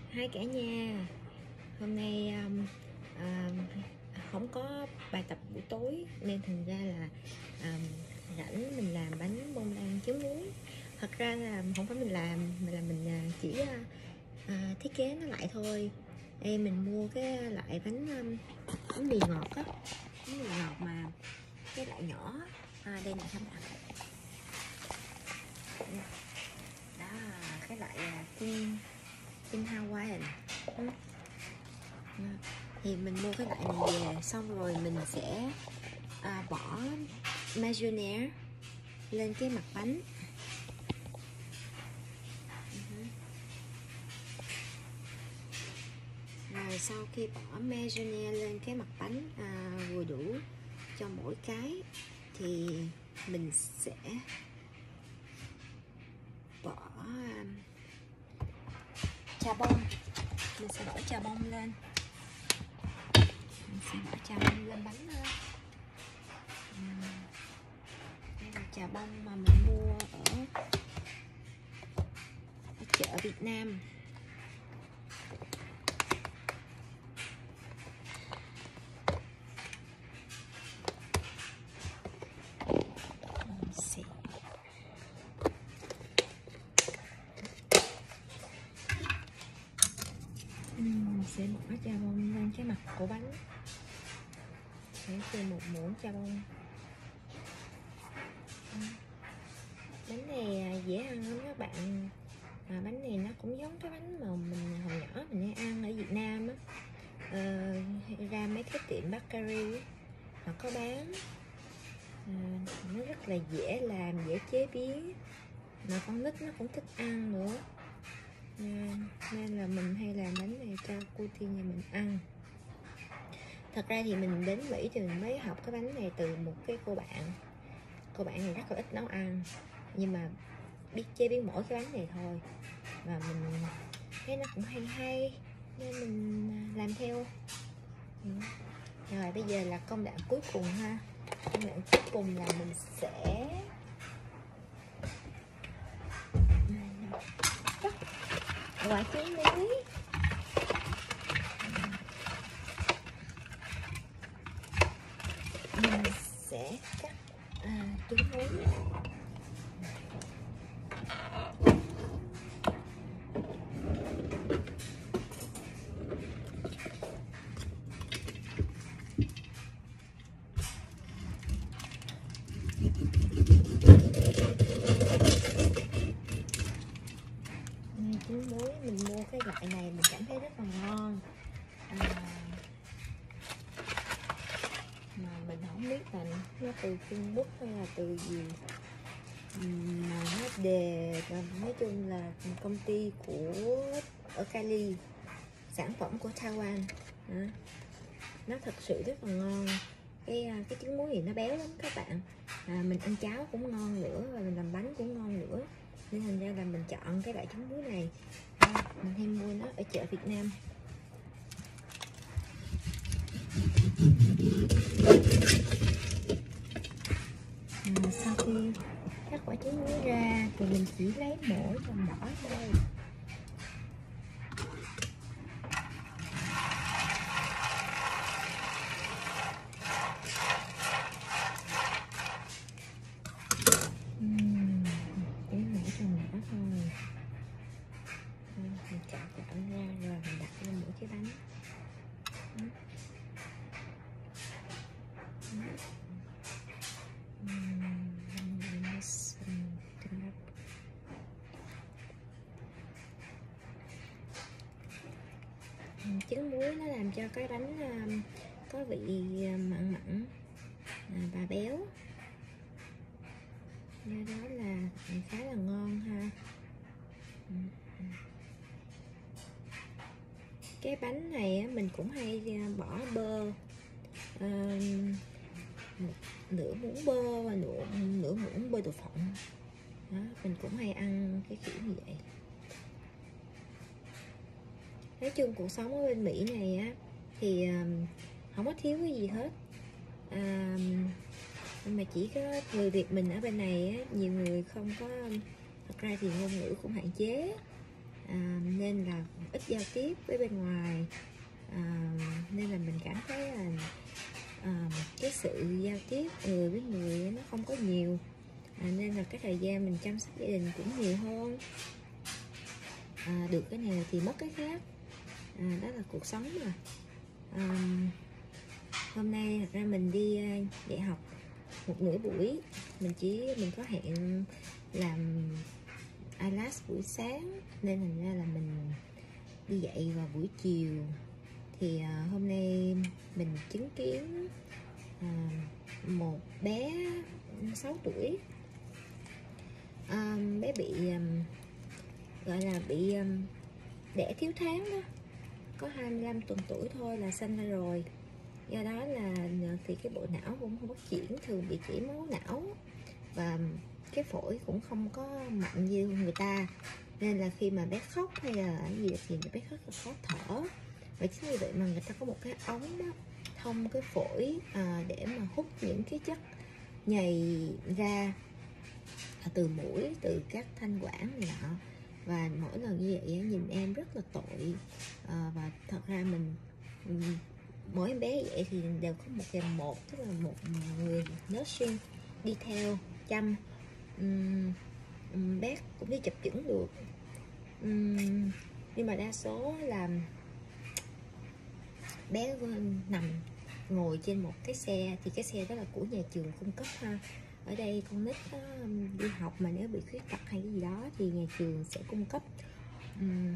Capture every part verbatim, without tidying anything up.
Hai cả nhà, hôm nay um, um, không có bài tập buổi tối nên thành ra là um, rảnh mình làm bánh bông lan trứng muối. Thật ra là không phải mình làm mà là mình uh, chỉ uh, uh, thiết kế nó lại thôi. Đây mình mua cái loại bánh um, bánh mì ngọt á, bánh mì ngọt mà cái loại nhỏ. À, đây nè các bạn, đó cái loại uh, King King Hawaiian. Ừ. Thì mình mua cái loại này về xong rồi mình sẽ à, bỏ mayonnaise lên cái mặt bánh. Rồi sau khi bỏ mayonnaise lên cái mặt bánh à, vừa đủ cho mỗi cái thì mình sẽ bỏ um, chà bông. Mình sẽ bỏ chà bông lên. Mình sẽ bỏ chà bông lên bánh thôi. Đây là chà bông mà mình mua ở, ở chợ Việt Nam. Mình sẽ mình sẽ bỏ chà bông lên cái mặt của bánh. Sẽ thêm một muỗng chà bông. Bánh này dễ ăn lắm các bạn. À, bánh này nó cũng giống cái bánh mà mình hồi nhỏ mình hay ăn ở Việt Nam á. À, ra mấy cái tiệm bakery họ có bán. À, nó rất là dễ làm, dễ chế biến, mà con nít nó cũng thích ăn nữa. À, nên là mình hay làm bánh này cho cô Tiên nhà mình ăn. Thật ra thì mình đến Mỹ thì mình mới học cái bánh này từ một cái cô bạn. Cô bạn này rất là ít nấu ăn, nhưng mà biết chế biến mỗi cái bánh này thôi. Và mình thấy nó cũng hay hay nên mình làm theo. Rồi bây giờ là công đoạn cuối cùng ha. Công đoạn cuối cùng là mình sẽ cắt quả trứng muối. Mình sẽ cắt à, trứng muối. Trứng muối mình mua cái loại này mình cảm thấy rất là ngon. À, mà mình không biết là nó từ Trung Quốc hay là từ gì mà nó đề, nói chung là công ty của ở Cali, sản phẩm của Taiwan. À, nó thật sự rất là ngon. Cái cái trứng muối thì nó béo lắm các bạn. À, mình ăn cháo cũng ngon nữa, và mình làm bánh cũng ngon nữa, nên thành ra là mình chọn cái loại trứng muối này. À, mình hay mua nó ở chợ Việt Nam. À, sau khi cắt quả trứng muối ra thì mình chỉ lấy mỗi phần đỏ thôi. Uhm, chỉ mỗi phần đỏ thôi. À, mình chọn chọn ra rồi mình đặt lên mỗi cái bánh. Uhm. Trứng muối nó làm cho cái bánh um, có vị mặn mặn à, và béo, do đó là khá là ngon ha. Cái bánh này mình cũng hay bỏ bơ, à, nửa muỗng bơ và nửa, nửa muỗng bơ đậu phộng. Đó, mình cũng hay ăn cái kiểu như vậy. Nói chung cuộc sống ở bên Mỹ này á thì um, không có thiếu cái gì hết. À, nhưng mà chỉ có người Việt mình ở bên này á, nhiều người không có, thật ra thì ngôn ngữ cũng hạn chế. À, nên là ít ít giao tiếp với bên ngoài, à, nên là mình cảm thấy là à, cái sự giao tiếp người với người nó không có nhiều, à, nên là cái thời gian mình chăm sóc gia đình cũng nhiều hơn. À, được cái này thì mất cái khác, à, đó là cuộc sống mà. À, hôm nay thật ra mình đi dạy học một nửa buổi, mình chỉ mình có hẹn làm i lát buổi sáng nên thành ra là mình đi dạy vào buổi chiều. Thì à, hôm nay mình chứng kiến à, một bé sáu tuổi, à, bé bị um, gọi là bị um, đẻ thiếu tháng đó, có hai mươi lăm tuần tuổi thôi là sinh ra rồi. Do đó là thì cái bộ não cũng không phát triển, thường bị chảy máu não và cái phổi cũng không có mạnh như người ta, nên là khi mà bé khóc hay là gì thì bé rất là khó thở. Và chính vì vậy mà người ta có một cái ống đó, thông cái phổi à, để mà hút những cái chất nhầy ra từ mũi, từ các thanh quản này nọ. Và mỗi lần như vậy nhìn em rất là tội, à, và thật ra mình mỗi em bé vậy thì đều có một kèm một, tức là một người nursing đi theo chăm. uhm, bé cũng đi chập chững được, uhm, nhưng mà đa số là bé nằm ngồi trên một cái xe, thì cái xe đó là của nhà trường cung cấp ha. Ở đây con nít đó, đi học mà nếu bị khuyết tật hay cái gì đó thì nhà trường sẽ cung cấp. uhm,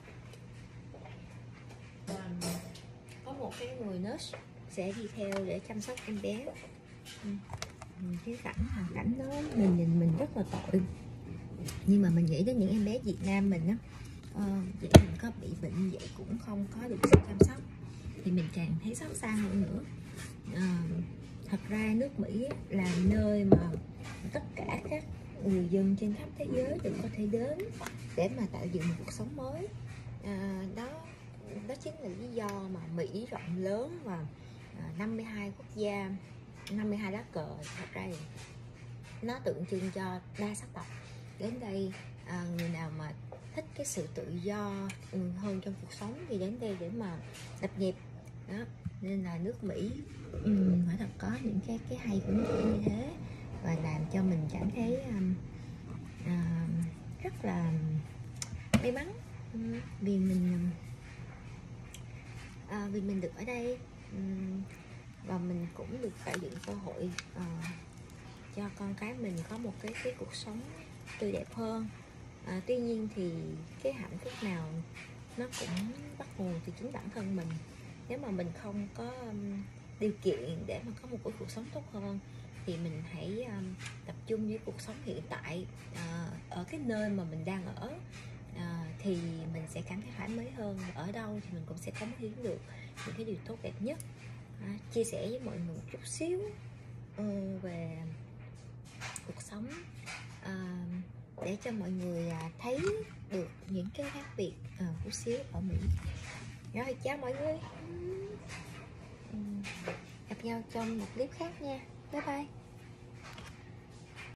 có một cái người nurse sẽ đi theo để chăm sóc em bé. uhm, cái cảnh hoàn cảnh đó mình nhìn mình rất là tội, nhưng mà mình nghĩ đến những em bé Việt Nam mình á, uh, vậy mình có bị bệnh như vậy cũng không có được sự chăm sóc thì mình càng thấy xót xa hơn nữa. Uh, thật ra nước Mỹ là nơi mà tất cả các người dân trên khắp thế giới đều có thể đến để mà tạo dựng một cuộc sống mới. Uh, đó đó chính là lý do mà Mỹ rộng lớn và uh, năm mươi hai quốc gia, năm mươi hai lá cờ. Thật ra nó tượng trưng cho đa sắc tộc đến đây. À, người nào mà thích cái sự tự do hơn trong cuộc sống thì đến đây để mà lập nghiệp đó. Nên là nước Mỹ um, phải thật có những cái cái hay của nước Mỹ như thế, và làm cho mình cảm thấy um, uh, rất là may mắn um, vì mình uh, vì mình được ở đây, um, và mình cũng được tạo dựng cơ hội uh, cho con cái mình có một cái cái cuộc sống tươi đẹp hơn. À, tuy nhiên thì cái hạnh phúc nào nó cũng bắt nguồn từ chính bản thân mình. Nếu mà mình không có um, điều kiện để mà có một cái cuộc sống tốt hơn thì mình hãy um, tập trung với cuộc sống hiện tại, uh, ở cái nơi mà mình đang ở, uh, thì mình sẽ cảm thấy thoải mái hơn. Ở đâu thì mình cũng sẽ cống hiến được những cái điều tốt đẹp nhất. À, chia sẻ với mọi người một chút xíu uh, về cuộc sống, à, để cho mọi người à, thấy được những cái khác biệt à, chút xíu ở Mỹ. Rồi, chào mọi người, gặp nhau trong một clip khác nha, bye bye.